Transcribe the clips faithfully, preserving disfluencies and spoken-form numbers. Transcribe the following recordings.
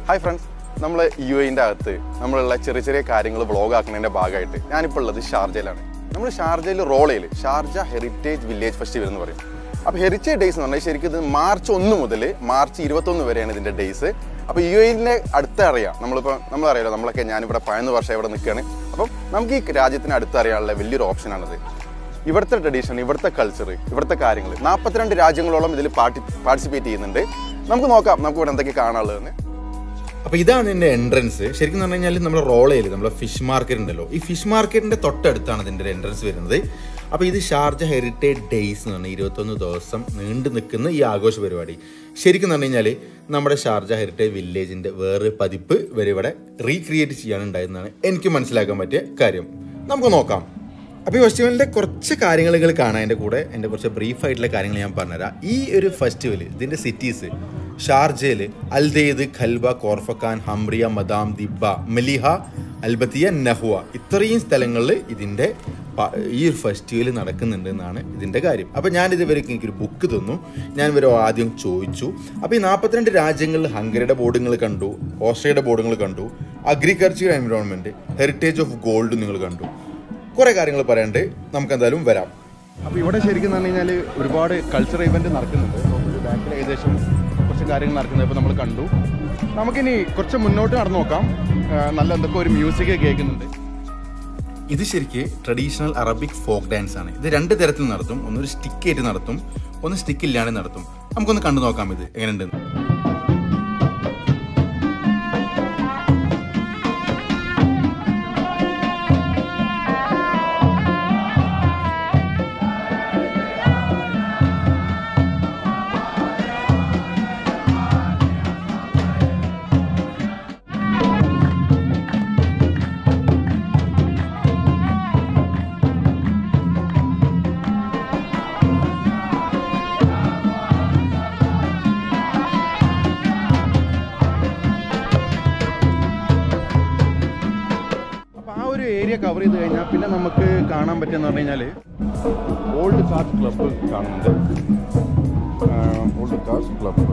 Hi friends, നമ്മൾ U എന്റെ അകത്ത് നമ്മളുള്ള ചെറിയ ചെറിയ കാര്യങ്ങൾ വ്ളോഗ് ആക്കുന്നതിന്റെ ഭാഗമായിട്ട് ഞാനിപ്പോൾ ഉള്ളത് ഷാർജയിലാണ്. നമ്മൾ ഷാർജയിൽ റോളയിൽ ഷാർജ ഹെറിറ്റേജ് വില്ലേജ് ഫെസ്റ്റിവൽ എന്ന് പറയും. അപ്പോൾ ഹെറിറ്റേജ് ഡേയ്സ് എന്ന് പറഞ്ഞാൽ ശരിക്കും ഇത് മാർച്ച് ഒന്ന് മുതൽ മാർച്ച് ഇരുപത്തൊന്ന് വരെയാണ് ഇതിൻ്റെ ഡേയ്സ്. അപ്പോൾ യു എന്റെ അടുത്ത് അറിയാം, നമ്മളിപ്പോൾ നമ്മളറിയാലോ, നമ്മളൊക്കെ ഞാനിവിടെ പതിനൊന്ന് വർഷം ഇവിടെ നിൽക്കുകയാണ്. അപ്പം നമുക്ക് ഈ രാജ്യത്തിന് അടുത്തറിയാനുള്ള വലിയൊരു ഓപ്ഷനാണിത്. ഇവിടുത്തെ ട്രഡീഷൻ, ഇവിടുത്തെ കൾച്ചർ, ഇവിടുത്തെ കാര്യങ്ങൾ നാൽപ്പത്തിരണ്ട് രാജ്യങ്ങളോളം ഇതിൽ പാർട്ടി പാർട്ടിസിപ്പേറ്റ് ചെയ്യുന്നുണ്ട്. നമുക്ക് നോക്കാം നമുക്ക് ഇവിടെ എന്തൊക്കെ കാണാനുള്ളതെന്ന്. അപ്പോൾ ഇതാണ് ഇതിൻ്റെ എൻട്രൻസ്. ശരിക്കും എന്ന് പറഞ്ഞു കഴിഞ്ഞാൽ നമ്മുടെ റോളയിൽ നമ്മുടെ ഫിഷ് മാർക്കറ്റ് ഉണ്ടല്ലോ, ഈ ഫിഷ് മാർക്കറ്റിൻ്റെ തൊട്ടടുത്താണ് ഇതിൻ്റെ എൻട്രൻസ് വരുന്നത്. അപ്പോൾ ഇത് ഷാർജ ഹെറിറ്റേജ് ഡേയ്സ് എന്ന് പറഞ്ഞാൽ ഇരുപത്തൊന്ന് ദിവസം നീണ്ടു നിൽക്കുന്ന ഈ ആഘോഷ പരിപാടി ശരിക്കും എന്ന് പറഞ്ഞു കഴിഞ്ഞാൽ നമ്മുടെ ഷാർജ ഹെറിറ്റേജ് വില്ലേജിൻ്റെ വേറൊരു പതിപ്പ് വരെ ഇവിടെ റീക്രിയേറ്റ് ചെയ്യാനുണ്ടായിരുന്നാണ് എനിക്ക് മനസ്സിലാക്കാൻ പറ്റിയ കാര്യം. നമുക്ക് നോക്കാം. അപ്പോൾ ഈ ഫെസ്റ്റിവലിൻ്റെ കുറച്ച് കാര്യങ്ങൾ നിങ്ങൾ കാണാൻ, എൻ്റെ കൂടെ എൻ്റെ കുറച്ച് ബ്രീഫായിട്ടുള്ള കാര്യങ്ങൾ ഞാൻ പറഞ്ഞുതരാം. ഈ ഒരു ഫെസ്റ്റിവൽ ഇതിൻ്റെ സിറ്റീസ് ഷാർജയിൽ അൽദെയ്ദ്, ഖൽബ, കോർഫക്കാൻ, ഹംറിയ, മദാം, ദിബ്ബ, മലിഹ, അൽബത്തിയ, നഹ്വ ഇത്രയും സ്ഥലങ്ങളിൽ ഇതിൻ്റെ ഈ ഒരു ഫെസ്റ്റിവൽ നടക്കുന്നുണ്ട് എന്നാണ് ഇതിൻ്റെ കാര്യം. അപ്പോൾ ഞാനിതുവരെ എനിക്കൊരു ബുക്ക് തന്നു, ഞാൻ ഇവരെ ആദ്യം ചോദിച്ചു. അപ്പോൾ ഈ നാൽപ്പത്തിരണ്ട് രാജ്യങ്ങളിൽ ഹംഗറിയുടെ ബോർഡുകൾ കണ്ടു, ഓസ്ട്രിയയുടെ ബോർഡുകൾ കണ്ടു, agriculture environment, heritage of gold നിങ്ങൾ കണ്ടു. കുറേ കാര്യങ്ങൾ പറയാണ്ട് നമുക്ക് എന്തായാലും വരാം. അപ്പോൾ ഇവിടെ ശരിക്കും എന്ന് പറഞ്ഞു കഴിഞ്ഞാൽ ഒരുപാട് കൾച്ചർ ഇവൻറ്റ് നടക്കുന്നുണ്ട്. ബാക്കിൽ ഏകദേശം കുറച്ച് കാര്യങ്ങൾ നടക്കുന്നത് ഇപ്പോൾ നമ്മൾ കണ്ടു. നമുക്കിനി കുറച്ച് മുന്നോട്ട് നടന്നു നോക്കാം. നല്ല എന്തൊക്കെ ഒരു മ്യൂസിക് കേൾക്കുന്നുണ്ട്. ഇത് ശരിക്ക് ട്രഡീഷണൽ അറബിക് ഫോക്ക് ഡാൻസ് ആണ്. ഇത് രണ്ട് തരത്തിൽ നടത്തും. ഒന്നൊരു സ്റ്റിക്കായിട്ട് നടത്തും, ഒന്ന് സ്റ്റിക്ക് ഇല്ലാണ്ട് നടത്തും. നമുക്കൊന്ന് കണ്ടു നോക്കാം ഇത് എങ്ങനെയുണ്ടെന്ന്. ഏരിയ കവർ ചെയ്ത് കഴിഞ്ഞാൽ പിന്നെ നമുക്ക് കാണാൻ പറ്റുമെന്ന് പറഞ്ഞു കഴിഞ്ഞാൽ ഓൾഡ് കാർസ് ക്ലബ്ബ് കാണുന്നുണ്ട്. Old cars club.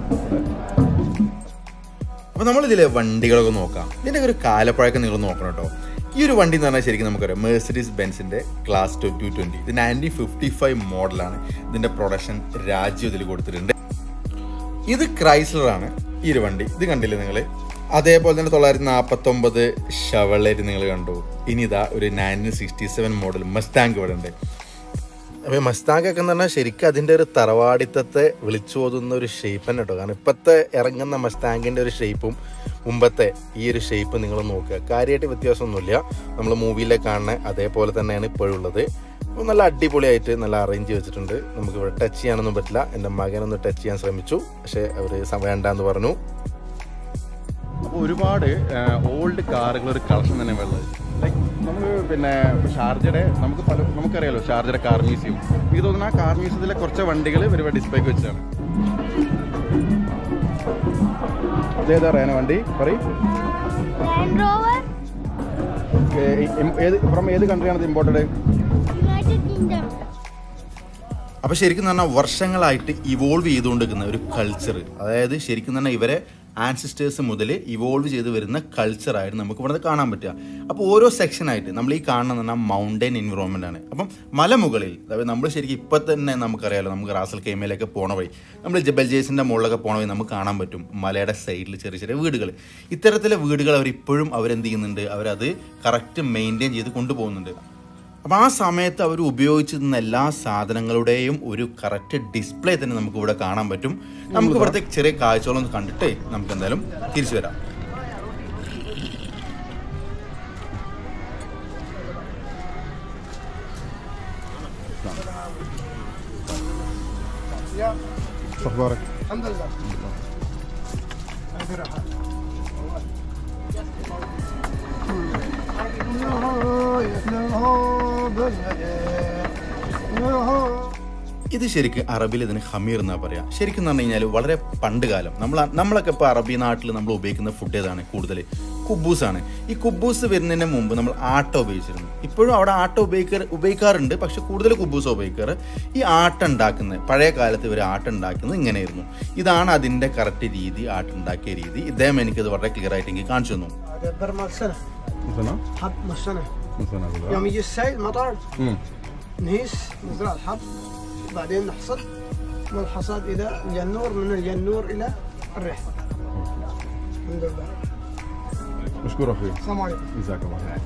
അപ്പോൾ നമ്മളിതിലെ വണ്ടികളൊക്കെ നോക്കാം. ഇതിൻ്റെ ഒരു കാലപ്പഴക്കം നിങ്ങൾ നോക്കണം കേട്ടോ. ഈ ഒരു വണ്ടി എന്ന് പറഞ്ഞാൽ ശരിക്കും നമുക്കറിയാം മെഴ്സിഡീസ് ബെൻസിൻ്റെ ക്ലാസ് ടു ടു ട്വൻറ്റി. ഇത് നയൻറ്റീൻ ഫിഫ്റ്റി ഫൈവ് മോഡലാണ്. ഇതിൻ്റെ പ്രൊഡക്ഷൻ രാജ്യം ഇതിൽ കൊടുത്തിട്ടുണ്ട്. ഇത് ക്രൈസ്ലറാണ് ഈ ഒരു വണ്ടി. ഇത് കണ്ടില്ലേ നിങ്ങൾ? അതേപോലെ തന്നെ തൊള്ളായിരത്തി നാൽപ്പത്തൊമ്പത് ഷവലേറ്റ് നിങ്ങൾ കണ്ടു. ഇനി ഇതാ ഒരു nineteen sixty seven model Mustang ഇവിടെ ഉണ്ട്. അപ്പോൾ മസ്താങ്ക് ഒക്കെ എന്ന് പറഞ്ഞാൽ ശരിക്കും അതിൻ്റെ ഒരു തറവാടിത്തത്തെ വിളിച്ചോതുന്ന ഒരു ഷേപ്പ് തന്നെ കേട്ടോ. കാരണം ഇപ്പോഴത്തെ ഇറങ്ങുന്ന മസ്താങ്കിൻ്റെ ഒരു ഷേപ്പും മുമ്പത്തെ ഈ ഒരു ഷേപ്പ് നിങ്ങൾ നോക്കുക, കാര്യമായിട്ട് വ്യത്യാസമൊന്നുമില്ല. നമ്മൾ മൂവിയിലെ കാണുന്ന അതേപോലെ തന്നെയാണ് ഇപ്പോഴുള്ളത്. അപ്പോൾ നല്ല അടിപൊളിയായിട്ട് നല്ല അറേഞ്ച് വെച്ചിട്ടുണ്ട്. നമുക്ക് ഇവിടെ ടച്ച് ചെയ്യാനൊന്നും പറ്റില്ല. എൻ്റെ മകനൊന്ന് ടച്ച് ചെയ്യാൻ ശ്രമിച്ചു, പക്ഷേ അവർ വേണ്ടാന്ന് പറഞ്ഞു. അപ്പോൾ ഒരുപാട് ഓൾഡ് കാറുകളൊരു കളക്ഷൻ തന്നെ ഉള്ളത്. ലൈക്ക് നമുക്ക് പിന്നെ ഷാർജയുടെ നമുക്ക് പല നമുക്കറിയാലോ ഷാർജയുടെ കാർ മ്യൂസിയം. എനിക്ക് തോന്നുന്നു ആ കാർ മ്യൂസിയത്തിലെ കുറച്ച് വണ്ടികൾ ഇവരുടെ ഡിസ്പ്ലേക്ക് വെച്ചാണ്. അതേതാ റേന വണ്ടി പറയും? ഏത് ഫ്രം ഏത് കൺട്രിയാണ് ഇമ്പോർട്ടഡ്? അപ്പോൾ ശരിക്കും പറഞ്ഞാൽ വർഷങ്ങളായിട്ട് ഇവോൾവ് ചെയ്തുകൊണ്ടിരിക്കുന്ന ഒരു കൾച്ചർ, അതായത് ശരിക്കും പറഞ്ഞാൽ ഇവരെ ആൻസിസ്റ്റേഴ്സ് മുതൽ ഇവോൾവ് ചെയ്ത് വരുന്ന കൾച്ചറായിട്ട് നമുക്ക് ഇവിടെ കാണാൻ പറ്റുക. അപ്പോൾ ഓരോ സെക്ഷനായിട്ട് നമ്മൾ ഈ കാണുന്ന പറഞ്ഞാൽ മൗണ്ടൻ എൻവിറോൺമെൻ്റ് ആണ്. അപ്പം മലമുകളിൽ, അതായത് നമ്മൾ ശരിക്കും ഇപ്പം തന്നെ നമുക്കറിയാലോ, നമുക്ക് റാസൽ കൈമയിലൊക്കെ പോണ വഴി, നമ്മൾ ജബൽ ജേസിൻ്റെ മുകളിലൊക്കെ പോണ വഴി നമുക്ക് കാണാൻ പറ്റും മലയുടെ സൈഡിൽ ചെറിയ ചെറിയ വീടുകൾ. ഇത്തരത്തിലെ വീടുകൾ അവരിപ്പോഴും അവരെന്ത് ചെയ്യുന്നുണ്ട്, അവരത് കറക്റ്റ് മെയിൻറ്റെയിൻ ചെയ്ത് കൊണ്ടുപോകുന്നുണ്ട്. അപ്പോൾ ആ സമയത്ത് അവർ ഉപയോഗിച്ചിരുന്ന എല്ലാ സാധനങ്ങളുടെയും ഒരു കറക്റ്റ് ഡിസ്പ്ലേ തന്നെ നമുക്ക് ഇവിടെ കാണാൻ പറ്റും. നമുക്ക് ഇവിടുത്തെ ചെറിയ കാഴ്ചകളൊന്ന് കണ്ടിട്ട് നമുക്ക് എന്തായാലും തിരിച്ചു വരാം. ഇത് ശരിക്കും അറബിയിൽ ഇതിന് ഹമീർ എന്നാ പറയാ. ശരിക്കും എന്ന് പറഞ്ഞു കഴിഞ്ഞാൽ വളരെ പണ്ട് കാലം നമ്മൾ നമ്മളൊക്കെ ഇപ്പോൾ അറബി നാട്ടിൽ നമ്മൾ ഉപയോഗിക്കുന്ന ഫുഡ് ഏതാണ് കൂടുതൽ? കുബൂസാണ്. ഈ കുബൂസ് വരുന്നതിന് മുമ്പ് നമ്മൾ ആട്ട ഉപയോഗിച്ചിരുന്നു. ഇപ്പോഴും അവിടെ ആട്ട ഉപയോഗിക്കാറ് ഉപയോഗിക്കാറുണ്ട് പക്ഷെ കൂടുതൽ കുബൂസ് ഉപയോഗിക്കാറ്. ഈ ആട്ട ഉണ്ടാക്കുന്നത് പഴയ കാലത്ത് ഇവർ ആട്ട ഉണ്ടാക്കുന്നത് ഇങ്ങനെയായിരുന്നു. ഇതാണ് അതിൻ്റെ കറക്റ്റ് രീതി, ആട്ട ഉണ്ടാക്കിയ രീതി. ഇദ്ദേഹം എനിക്കത് വളരെ ക്ലിയർ ആയിട്ട് എനിക്ക് കാണിച്ചു തന്നു. يوم يجي السيل مطر نهيس نزرع الحب بعدين نحصد من الحصاد إلى الجنور من الجنور إلى الريح. الحمد لله. مشكور أخوي. السلام عليكم. جزاك الله خير.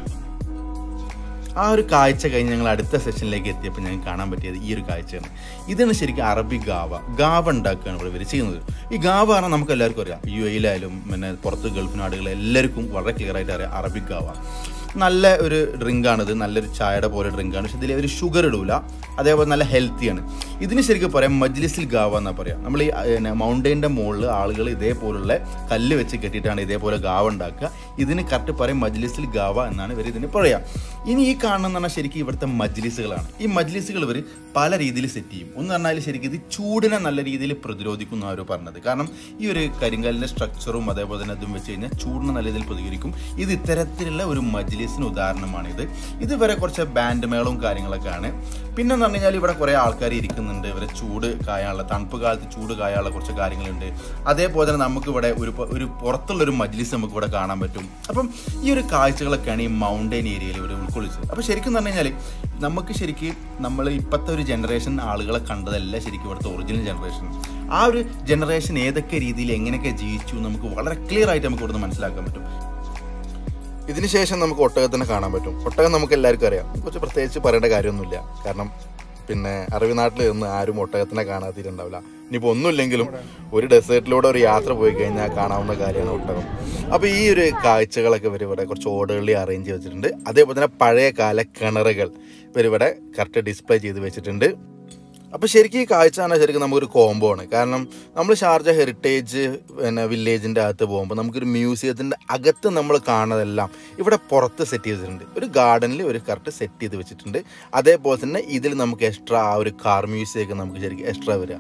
ആ ഒരു കാഴ്ച കഴിഞ്ഞ് ഞങ്ങൾ അടുത്ത സെഷനിലേക്ക് എത്തിയപ്പോൾ ഞങ്ങൾക്ക് കാണാൻ പറ്റിയത് ഈ ഒരു കാഴ്ചയാണ്. ഇതാണ് ശരിക്കും അറബി ഗാവ. ഗാവ ഉണ്ടാക്കുകയാണ് ഇവിടെ ഇവർ ചെയ്യുന്നത്. ഈ ഗാവ പറഞ്ഞാൽ നമുക്ക് എല്ലാവർക്കും അറിയാം. യു എയിലായാലും പിന്നെ പുറത്ത് ഗൾഫ് നാടുകളിൽ എല്ലാവർക്കും വളരെ ക്ലിയർ ആയിട്ട് അറിയാം അറബിക് ഗാവ. നല്ല ഒരു ഡ്രിങ്കാണിത്, നല്ലൊരു ചായയുടെ പോലെ ഡ്രിങ്കാണ്. പക്ഷെ ഇതിൽ ഒരു ഷുഗർ ഇടൂല, അതേപോലെ നല്ല ഹെൽത്തിയാണ്. ഇതിന് ശരിക്കും പറയാം മജ്ലിസിൽ ഗാവ എന്നാ പറയാം. നമ്മൾ ഈ മൗണ്ടൈൻ്റെ മുകളിൽ ആളുകൾ ഇതേപോലുള്ള കല്ല് വെച്ച് കെട്ടിയിട്ടാണ് ഇതേപോലെ ഗാവ ഉണ്ടാക്കുക. ഇതിന് കറക്റ്റ് പറയും മജ്ലിസിൽ ഗാവ എന്നാണ് ഇവർ ഇതിന് പറയാം. ഇനി ഈ കാണുന്ന പറഞ്ഞാൽ ശരിക്കും ഇവിടുത്തെ മജ്ലിസുകളാണ്. ഈ മജ്ലിസുകൾ ഇവർ പല രീതിയിൽ സെറ്റ് ചെയ്യും. ഒന്ന് പറഞ്ഞാൽ ശരിക്കും ഇത് ചൂടിനെ നല്ല രീതിയിൽ പ്രതിരോധിക്കുന്ന അവർ പറഞ്ഞത്. കാരണം ഈ ഒരു കരിങ്കല്ലിൻ്റെ സ്ട്രക്ചറും അതേപോലെ തന്നെ ഇതും വെച്ച് കഴിഞ്ഞാൽ ചൂടിനെ നല്ല രീതിയിൽ പ്രതികരിക്കും. ഇത് ഇത്തരത്തിലുള്ള ഒരു മജ്ലിസിന് ഉദാഹരണമാണിത്. ഇതുവരെ കുറച്ച് ബാൻഡ് മേളവും കാര്യങ്ങളൊക്കെയാണ്. പിന്നെ എന്ന് പറഞ്ഞു കഴിഞ്ഞാൽ ഇവിടെ കുറേ ആൾക്കാർ ഇരിക്കുന്നുണ്ട്. ഇവരെ ചൂട് കായാനുള്ള, തണുപ്പ് കാലത്ത് ചൂട് കായാനുള്ള കുറച്ച് കാര്യങ്ങളുണ്ട്. അതേപോലെ തന്നെ നമുക്കിവിടെ ഒരു ഒരു പുറത്തുള്ളൊരു മജ്ലിസ് നമുക്ക് ഇവിടെ കാണാൻ പറ്റും. അപ്പം ഈ ഒരു കാഴ്ചകളൊക്കെയാണ് ഈ മൗണ്ടൈൻ ഏരിയയിൽ ഇവിടെ ഉൾക്കൊള്ളിച്ചത്. അപ്പോൾ ശരിക്കും എന്ന് പറഞ്ഞു കഴിഞ്ഞാൽ നമുക്ക് ശരിക്കും നമ്മൾ ഇപ്പോഴത്തെ ഒരു ജനറേഷൻ ആളുകളെ കണ്ടതല്ല ശരിക്കും ഇവിടുത്തെ ഒറിജിനൽ ജനറേഷൻ. ആ ഒരു ജനറേഷൻ ഏതൊക്കെ രീതിയിൽ എങ്ങനെയൊക്കെ ജീവിച്ചു നമുക്ക് വളരെ ക്ലിയർ ആയിട്ട് നമുക്ക് ഇവിടുന്ന് മനസ്സിലാക്കാൻ പറ്റും. ഇതിനുശേഷം നമുക്ക് ഒട്ടകത്തിനെ കാണാൻ പറ്റും. ഒട്ടകം നമുക്ക് എല്ലാവർക്കും അറിയാം, കുറച്ച് പ്രത്യേകിച്ച് പറയേണ്ട കാര്യമൊന്നുമില്ല. കാരണം പിന്നെ അറബി നാട്ടിൽ നിന്ന് ആരും ഒട്ടകത്തിനെ കാണാത്തിട്ടുണ്ടാവില്ല. ഇനിയിപ്പോൾ ഒന്നുമില്ലെങ്കിലും ഒരു ഡെസേർട്ടിലൂടെ ഒരു യാത്ര പോയി കഴിഞ്ഞാൽ കാണാവുന്ന കാര്യമാണ് ഒട്ടകം. അപ്പോൾ ഈ ഒരു കാഴ്ചകളൊക്കെ ഇവർ ഇവിടെ കുറച്ച് ഓർഡർലി അറേഞ്ച് ചെയ്ത് വെച്ചിട്ടുണ്ട്. അതേപോലെ തന്നെ പഴയ കാല കിണറുകൾ ഇവരിവിടെ കറക്റ്റ് ഡിസ്പ്ലേ ചെയ്ത് വെച്ചിട്ടുണ്ട്. അപ്പോൾ ശരിക്കും ഈ കാഴ്ച പറഞ്ഞാൽ ശരിക്കും നമുക്കൊരു കോംബോ ആണ്. കാരണം നമ്മൾ ഷാർജ ഹെറിറ്റേജ് പിന്നെ വില്ലേജിൻ്റെ അകത്ത് പോകുമ്പോൾ നമുക്കൊരു മ്യൂസിയത്തിൻ്റെ അകത്ത് നമ്മൾ കാണുന്നതെല്ലാം ഇവിടെ പുറത്ത് സെറ്റ് ചെയ്തിട്ടുണ്ട്. ഒരു ഗാർഡനിൽ ഒരു കറക്റ്റ് സെറ്റ് ചെയ്ത് വെച്ചിട്ടുണ്ട്. അതേപോലെ തന്നെ ഇതിൽ നമുക്ക് എക്സ്ട്രാ ആ ഒരു കാർ മ്യൂസിയമൊക്കെ നമുക്ക് ശരിക്കും എക്സ്ട്രാ വരിക.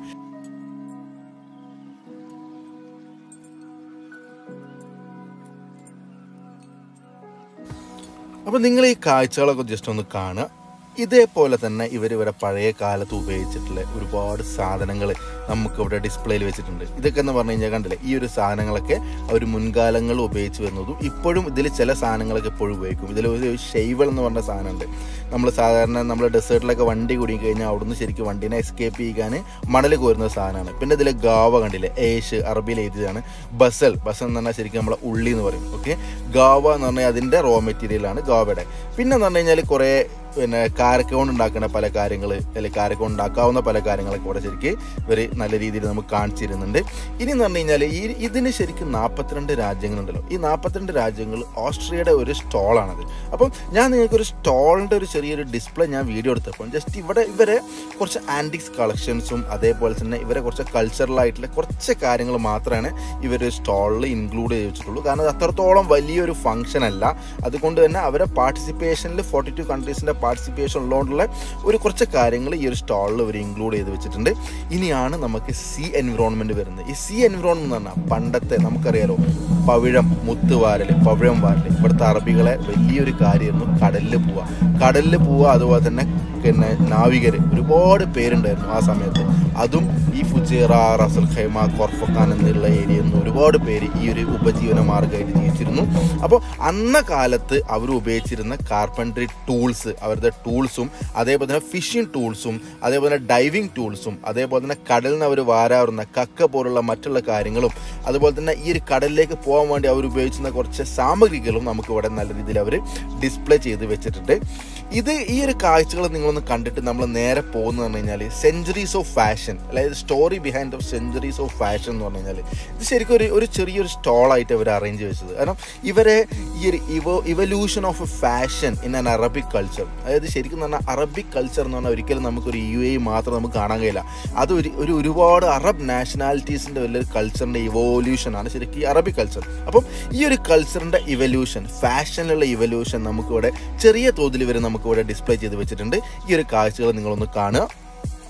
അപ്പോൾ നിങ്ങൾ ഈ കാഴ്ചകളൊക്കെ ജസ്റ്റ് ഒന്ന് കാണുക. ഇതേപോലെ തന്നെ ഇവർ ഇവിടെ പഴയ കാലത്ത് ഉപയോഗിച്ചിട്ടുള്ള ഒരുപാട് സാധനങ്ങൾ നമുക്കിവിടെ ഡിസ്പ്ലേയിൽ വെച്ചിട്ടുണ്ട്. ഇതൊക്കെ എന്ന് പറഞ്ഞു കഴിഞ്ഞാൽ കണ്ടില്ലേ, ഈ ഒരു സാധനങ്ങളൊക്കെ അവർ മുൻകാലങ്ങളിൽ ഉപയോഗിച്ച് വരുന്നതും ഇപ്പോഴും ഇതിൽ ചില സാധനങ്ങളൊക്കെ ഇപ്പോഴും ഉപയോഗിക്കും. ഇതിൽ ഒരു ഷെയ്വൾ എന്ന് പറഞ്ഞ സാധനമുണ്ട്. നമ്മൾ സാധാരണ നമ്മൾ ഡെസേർട്ടിലൊക്കെ വണ്ടി കുടുങ്ങി കഴിഞ്ഞാൽ അവിടുന്ന് ശരിക്കും വണ്ടീനെ എസ്കേപ്പ് ചെയ്യാൻ മണൽ കോരുന്ന സാധനമാണ്. പിന്നെ ഇതിൽ ഗാവ കണ്ടില്ലേ, ഏഷ് അറബിയിൽ എഴുതിയതാണ്. ബസൽ ബസൽ എന്ന് പറഞ്ഞാൽ ശരിക്കും നമ്മളെ ഉള്ളി എന്ന് പറയും. ഓക്കെ, ഗാവ എന്ന് പറഞ്ഞാൽ അതിൻ്റെ റോ മെറ്റീരിയലാണ് ഗാവയുടെ. പിന്നെ എന്ന് പറഞ്ഞു കഴിഞ്ഞാൽ കുറേ പിന്നെ കാരക്ക കൊണ്ട് ഉണ്ടാക്കുന്ന പല കാര്യങ്ങൾ അല്ലെങ്കിൽ കാരക്ക കൊണ്ട് ഉണ്ടാക്കാവുന്ന പല കാര്യങ്ങളൊക്കെ ഇവിടെ ശരിക്കും ഇവർ നല്ല രീതിയിൽ നമുക്ക് കാണിച്ചിരുന്നുണ്ട്. ഇനി എന്ന് പറഞ്ഞു കഴിഞ്ഞാൽ ഈ ഇതിന് ശരിക്കും നാൽപ്പത്തിരണ്ട് രാജ്യങ്ങളുണ്ടല്ലോ. ഈ നാൽപ്പത്തിരണ്ട് രാജ്യങ്ങൾ ഓസ്ട്രിയയുടെ ഒരു സ്റ്റോളാണത്. അപ്പം ഞാൻ നിങ്ങൾക്കൊരു സ്റ്റോളിൻ്റെ ഒരു ചെറിയൊരു ഡിസ്പ്ലേ ഞാൻ വീഡിയോ എടുത്തപ്പോൾ ജസ്റ്റ് ഇവിടെ ഇവരെ കുറച്ച് ആൻറ്റിക്സ് കളക്ഷൻസും അതേപോലെ തന്നെ ഇവരെ കുറച്ച് കൾച്ചറലായിട്ടുള്ള കുറച്ച് കാര്യങ്ങൾ മാത്രമാണ് ഇവർ സ്റ്റോളിൽ ഇൻക്ലൂഡ് ചെയ്ത് വെച്ചിട്ടുള്ളൂ. കാരണം അത് അത്രത്തോളം വലിയൊരു ഫംഗ്ഷൻ അല്ല. അതുകൊണ്ട് തന്നെ അവരെ പാർട്ടിസിപ്പേഷനിൽ ഫോർട്ടി ടു കൺട്രീസിൻ്റെ പാർട്ടിസിപ്പേഷൻ ഉള്ളതുകൊണ്ടുള്ള ഒരു കുറച്ച് കാര്യങ്ങൾ ഈ ഒരു സ്റ്റാളിൽ അവർ ഇൻക്ലൂഡ് ചെയ്ത് വെച്ചിട്ടുണ്ട്. ഇനിയാണ് നമുക്ക് സീ എൻവിറോൺമെൻറ്റ് വരുന്നത്. ഈ സീ എൻവിറോൺമെൻറ്റ് എന്ന് പറഞ്ഞാൽ പണ്ടത്തെ നമുക്കറിയാലോ പവിഴം മുത്തുവാരൽ പവിഴം വാരൽ ഇവിടുത്തെ അറബികളെ വലിയൊരു കാര്യമായിരുന്നു കടലിൽ പോവുക. കടലിൽ പോവുക അതുപോലെ തന്നെ പിന്നെ നാവികർ ഒരുപാട് പേരുണ്ടായിരുന്നു ആ സമയത്ത്. അതും ഈ ഫുജേറ, റസൽ ഖൈമ, കോർഫക്കാൻ എന്നുള്ള ഏരിയയിൽ നിന്ന് ഒരുപാട് പേര് ഈ ഒരു ഉപജീവന മാർഗമായിട്ട് ജീവിച്ചിരുന്നു. അപ്പോൾ അന്ന കാലത്ത് അവർ ഉപയോഗിച്ചിരുന്ന കാർപ്പൻട്രി ടൂൾസ്, അവരുടെ ടൂൾസും അതേപോലെ തന്നെ ഫിഷിംഗ് ടൂൾസും അതേപോലെ തന്നെ ഡൈവിങ് ടൂൾസും അതേപോലെ തന്നെ കടലിൽ നിന്ന് അവർ വാരാറുന്ന കക്ക പോലുള്ള മറ്റുള്ള കാര്യങ്ങളും അതുപോലെ തന്നെ ഈ ഒരു കടലിലേക്ക് പോകാൻ വേണ്ടി അവർ ഉപയോഗിച്ചിരുന്ന കുറച്ച് സാമഗ്രികളും നമുക്ക് ഇവിടെ നല്ല രീതിയിൽ അവർ ഡിസ്പ്ലേ ചെയ്ത് വെച്ചിട്ടുണ്ട്. ഇത് ഈ ഒരു കാഴ്ചകൾ നിങ്ങളൊന്ന് കണ്ടിട്ട് നമ്മൾ നേരെ പോകുന്നത് പറഞ്ഞു കഴിഞ്ഞാൽ സെഞ്ചുറീസ് ഓഫ് ഫാഷൻ, അതായത് story behind of centuries of fashion എന്ന് പറഞ്ഞു കഴിഞ്ഞാൽ ഇത് ശരിക്കും ഒരു ഒരു ചെറിയൊരു സ്റ്റോളായിട്ട് അവർ അറേഞ്ച് വെച്ചത്. കാരണം ഇവരെ ഈ ഒരു evo evolution of fashion in an Arabic culture, അതായത് ശരിക്കും പറഞ്ഞാൽ അറബിക് കൾച്ചർ എന്ന് പറഞ്ഞാൽ ഒരിക്കലും നമുക്കൊരു യു എ മാത്രം നമുക്ക് കാണാൻ കഴിയില്ല. അത് ഒരു ഒരു ഒരുപാട് അറബ് നാഷണാലിറ്റീസിൻ്റെ വലിയൊരു കൾച്ചറിൻ്റെ ഇവോല്യൂഷനാണ് ശരിക്കും ഈ അറബിക് കൾച്ചർ. അപ്പം ഈ ഒരു കൾച്ചറിൻ്റെ ഇവല്യൂഷൻ, ഫാഷനിലുള്ള ഇവല്യൂഷൻ നമുക്കിവിടെ ചെറിയ തോതിൽ ഇവർ നമുക്കിവിടെ ഡിസ്പ്ലേ ചെയ്ത് വെച്ചിട്ടുണ്ട്. ഈ ഒരു കാഴ്ചകൾ നിങ്ങളൊന്ന് കാണുക.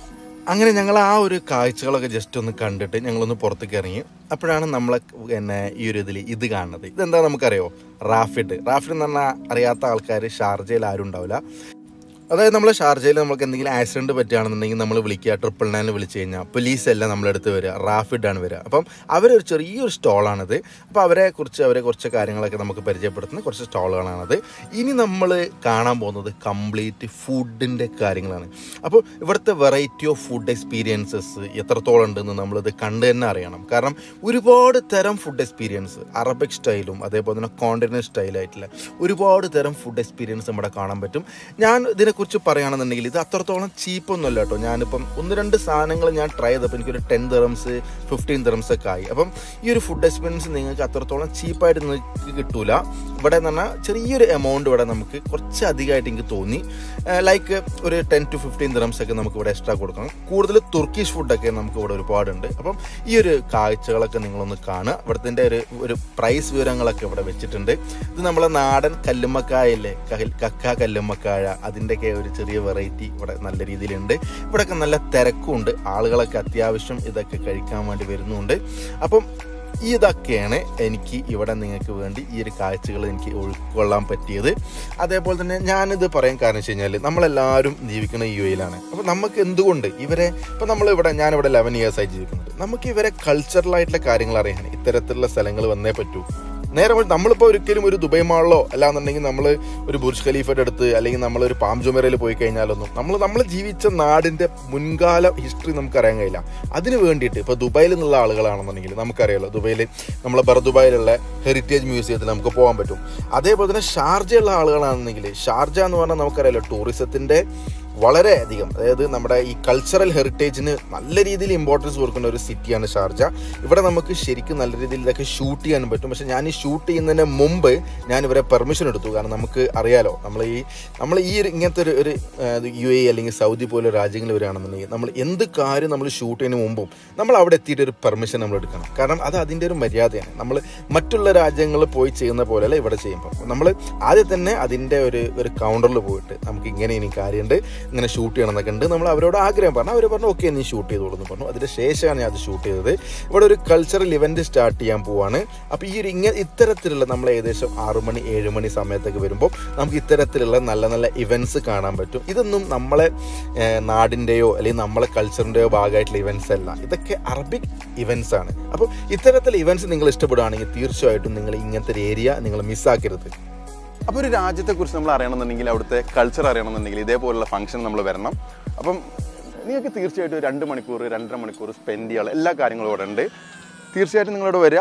അങ്ങനെ ഞങ്ങൾ ആ ഒരു കാഴ്ചകളൊക്കെ ജസ്റ്റ് ഒന്ന് കണ്ടിട്ട് ഞങ്ങളൊന്ന് പുറത്തേക്ക് ഇറങ്ങി. അപ്പോഴാണ് നമ്മളെ പിന്നെ ഈ ഒരു ഇതിൽ ഇത് കാണുന്നത്. ഇതെന്താ നമുക്കറിയോ? റാഫിഡ്. റാഫിഡ് എന്ന് പറഞ്ഞാൽ അറിയാത്ത ആൾക്കാർ ഷാർജയിൽ ആരും ഉണ്ടാവില്ല. അതായത് നമ്മൾ ഷാർജയിൽ നമുക്ക് എന്തെങ്കിലും ആക്സിഡൻറ്റ് പറ്റുകയാണെന്നുണ്ടെങ്കിൽ നമ്മൾ വിളിക്കുക, ട്രിപ്പിൾ നയൻ വിളിച്ച് കഴിഞ്ഞാൽ പോലീസ് എല്ലാം നമ്മളടുത്ത് വരിക, റാഫിഡാണ് വരിക. അപ്പം അവരൊരു ചെറിയൊരു സ്റ്റോളാണിത്. അപ്പോൾ അവരെ കുറിച്ച് അവരെ കുറച്ച് കാര്യങ്ങളൊക്കെ നമുക്ക് പരിചയപ്പെടുത്തുന്ന കുറച്ച് സ്റ്റോളുകളാണത്. ഇനി നമ്മൾ കാണാൻ പോകുന്നത് കംപ്ലീറ്റ് ഫുഡിൻ്റെ കാര്യങ്ങളാണ്. അപ്പോൾ ഇവിടുത്തെ വെറൈറ്റി ഓഫ് ഫുഡ് എക്സ്പീരിയൻസസ് എത്രത്തോളം ഉണ്ടെന്ന് നമ്മളിത് കണ്ട് തന്നെ അറിയണം. കാരണം ഒരുപാട് തരം ഫുഡ് എക്സ്പീരിയൻസ്, അറബിക് സ്റ്റൈലും അതേപോലെ തന്നെ കോണ്ടിനൻ്റ് സ്റ്റൈലായിട്ടുള്ള ഒരുപാട് തരം ഫുഡ് എക്സ്പീരിയൻസ് നമ്മുടെ കാണാൻ പറ്റും. ഞാൻ ഇതിനെ കുറിച്ച് പറയുകയാണെന്നുണ്ടെങ്കിൽ ഇത് അത്രത്തോളം ചീപ്പൊന്നും അല്ല കേട്ടോ. ഞാനിപ്പം ഒന്ന് രണ്ട് സാധനങ്ങൾ ഞാൻ ട്രൈ ചെയ്തപ്പോൾ എനിക്കൊരു ടെൻ ദിറംസ് ഫിഫ്റ്റീൻ ദിറംസ് ഒക്കെ ആയി. അപ്പം ഈ ഒരു ഫുഡ് എക്സ്പീരിയൻസ് നിങ്ങൾക്ക് അത്രത്തോളം ചീപ്പായിട്ട് നിങ്ങൾക്ക് കിട്ടൂല. ഇവിടെ എന്ന് പറഞ്ഞാൽ ചെറിയൊരു എമൗണ്ട് ഇവിടെ നമുക്ക് കുറച്ച് അധികമായിട്ട് എനിക്ക് തോന്നി. ലൈക്ക് ഒരു ടെൻ ടു ഫിഫ്റ്റീൻ ദിറംസ് ഒക്കെ നമുക്ക് ഇവിടെ എക്സ്ട്രാ കൊടുക്കണം. കൂടുതൽ തുർക്കിഷ് ഫുഡൊക്കെ നമുക്ക് ഇവിടെ ഒരുപാടുണ്ട്. അപ്പം ഈ ഒരു കാഴ്ചകളൊക്കെ നിങ്ങളൊന്ന് കാണുക. ഇവിടുത്തെ ഒരു ഒരു പ്രൈസ് വിവരങ്ങളൊക്കെ ഇവിടെ വെച്ചിട്ടുണ്ട്. ഇത് നമ്മളെ നാടൻ കല്ലുമ്മക്കായല്ലേ, കക്ക കല്ലുമ്മക്കായ, അതിൻ്റെയൊക്കെ ഒരു ചെറിയ വെറൈറ്റി ഇവിടെ നല്ല രീതിയിലുണ്ട്. ഇവിടെയൊക്കെ നല്ല തിരക്കുണ്ട്, ആളുകളൊക്കെ അത്യാവശ്യം ഇതൊക്കെ കഴിക്കാൻ വേണ്ടി വരുന്നുണ്ട്. അപ്പം ഇതൊക്കെയാണ് എനിക്ക് ഇവിടെ നിങ്ങൾക്ക് വേണ്ടി ഈ ഒരു കാഴ്ചകൾ എനിക്ക് ഉൾക്കൊള്ളാൻ പറ്റിയത്. അതേപോലെ തന്നെ ഞാനിത് പറയാൻ കാരണം വെച്ച് കഴിഞ്ഞാൽ നമ്മളെല്ലാവരും ജീവിക്കുന്ന യു എയിലാണ്. അപ്പോൾ നമുക്ക് എന്തുകൊണ്ട് ഇവരെ ഇപ്പം നമ്മളിവിടെ ഞാനിവിടെ ലെവൻ ഇയേഴ്സായി ജീവിക്കുന്നുണ്ട്. നമുക്ക് ഇവരെ കൾച്ചറലായിട്ടുള്ള കാര്യങ്ങൾ അറിയാൻ ഇത്തരത്തിലുള്ള സ്ഥലങ്ങൾ വന്നേ പറ്റൂ. നേരെ നമ്മളിപ്പോൾ ഒരിക്കലും ഒരു ദുബൈ മാളിലോ അല്ലാന്നുണ്ടെങ്കിൽ നമ്മൾ ഒരു ബുർജ് ഖലീഫയുടെ അടുത്ത് അല്ലെങ്കിൽ നമ്മളൊരു പാം ജുമേറയിൽ പോയി കഴിഞ്ഞാലൊന്നും നമ്മൾ നമ്മൾ ജീവിച്ച നാടിൻ്റെ മുൻകാല ഹിസ്റ്ററി നമുക്കറിയാൻ കഴിയില്ല. അതിന് വേണ്ടിയിട്ട് ഇപ്പോൾ ദുബൈയിൽ നിന്നുള്ള ആളുകളാണെന്നുണ്ടെങ്കിൽ നമുക്കറിയാമല്ലോ, ദുബൈയിൽ നമ്മളെ ബർ ദുബൈയിലുള്ള ഹെറിറ്റേജ് മ്യൂസിയത്തിൽ നമുക്ക് പോകാൻ പറ്റും. അതേപോലെ തന്നെ ഷാർജയുള്ള ആളുകളാണെന്നെങ്കിൽ ഷാർജ എന്ന് പറഞ്ഞാൽ നമുക്കറിയാമല്ലോ ടൂറിസത്തിൻ്റെ വളരെയധികം, അതായത് നമ്മുടെ ഈ കൾച്ചറൽ ഹെറിറ്റേജിന് നല്ല രീതിയിൽ ഇമ്പോർട്ടൻസ് കൊടുക്കുന്ന ഒരു സിറ്റിയാണ് ഷാർജ. ഇവിടെ നമുക്ക് ശരിക്കും നല്ല രീതിയിൽ ഇതൊക്കെ ഷൂട്ട് ചെയ്യാനും പറ്റും. പക്ഷേ ഞാൻ ഈ ഷൂട്ട് ചെയ്യുന്നതിന് മുമ്പ് ഞാൻ ഇവരെ പെർമിഷൻ എടുത്തു. കാരണം നമുക്ക് അറിയാലോ, നമ്മൾ ഈ നമ്മൾ ഈ ഒരു ഇങ്ങനത്തെ ഒരു ഒരു യു എ അല്ലെങ്കിൽ സൗദി പോലെ രാജ്യങ്ങളിൽ വരികയാണെന്നുണ്ടെങ്കിൽ നമ്മൾ എന്ത് കാര്യം നമ്മൾ ഷൂട്ട് ചെയ്യുന്നതിന് മുമ്പും നമ്മൾ അവിടെ എത്തിയിട്ട് ഒരു പെർമിഷൻ നമ്മൾ എടുക്കണം. കാരണം അത് അതിൻ്റെ ഒരു മര്യാദയാണ്. നമ്മൾ മറ്റുള്ള രാജ്യങ്ങളിൽ പോയി ചെയ്യുന്ന പോലെയല്ല ഇവിടെ ചെയ്യുമ്പോൾ നമ്മൾ ആദ്യം തന്നെ അതിൻ്റെ ഒരു ഒരു കൗണ്ടറിൽ പോയിട്ട് നമുക്ക് ഇങ്ങനെ ഇനി കാര്യമുണ്ട്, ഇങ്ങനെ ഷൂട്ട് ചെയ്യണം എന്നൊക്കെ ഉണ്ട്. നമ്മൾ അവരോട് ആഗ്രഹം പറഞ്ഞു, അവർ പറഞ്ഞു ഓക്കെ നീ ഷൂട്ട് ചെയ്തോളൂ എന്ന് പറഞ്ഞു. അതിന് ശേഷമാണ് ഞാൻ അത് ഷൂട്ട് ചെയ്തത്. ഇവിടെ ഒരു കൾച്ചറൽ ഇവൻറ്റ് സ്റ്റാർട്ട് ചെയ്യാൻ പോവാണ്. അപ്പോൾ ഈ ഒരു ഇങ്ങനെ ഇത്തരത്തിലുള്ള നമ്മൾ ഏകദേശം ആറു മണി ഏഴ് മണി സമയത്തൊക്കെ വരുമ്പോൾ നമുക്ക് ഇത്തരത്തിലുള്ള നല്ല നല്ല ഇവൻറ്റ്സ് കാണാൻ പറ്റും. ഇതൊന്നും നമ്മളെ നാടിൻ്റെയോ അല്ലെങ്കിൽ നമ്മളെ കൾച്ചറിൻ്റെയോ ഭാഗമായിട്ടുള്ള ഇവൻറ്റ്സ് അല്ല, ഇതൊക്കെ അറബിക് ഇവൻറ്റ്സ് ആണ്. അപ്പോൾ ഇത്തരത്തിലുള്ള ഇവൻറ്റ്സ് നിങ്ങൾ ഇഷ്ടപ്പെടുകയാണെങ്കിൽ തീർച്ചയായിട്ടും നിങ്ങൾ ഇങ്ങനത്തെ ഒരു ഏരിയ നിങ്ങൾ മിസ്സാക്കരുത്. അപ്പോൾ ഒരു രാജ്യത്തെക്കുറിച്ച് നമ്മൾ അറിയണമെന്നുണ്ടെങ്കിൽ, അവിടുത്തെ കൾച്ചർ അറിയണമെന്നുണ്ടെങ്കിൽ ഇതേപോലുള്ള ഫംഗ്ഷൻ നമ്മൾ വരണം. അപ്പം നിങ്ങൾക്ക് തീർച്ചയായിട്ടും രണ്ട് മണിക്കൂർ രണ്ടര മണിക്കൂർ സ്പെൻഡ് ചെയ്യാനുള്ള എല്ലാ കാര്യങ്ങളും ഇവിടെ ഉണ്ട്. തീർച്ചയായിട്ടും നിങ്ങളിവിടെ വരിക,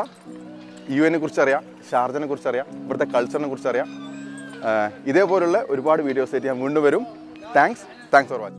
യു എനെ കുറിച്ച് അറിയാം, ഷാർജനെ കുറിച്ച് അറിയാം, ഇവിടുത്തെ കൾച്ചറിനെ കുറിച്ച് അറിയാം. ഇതേപോലുള്ള ഒരുപാട് വീഡിയോസ് ആയിട്ട് ഞാൻ വീണ്ടും വരും. Thanks thanks for watching.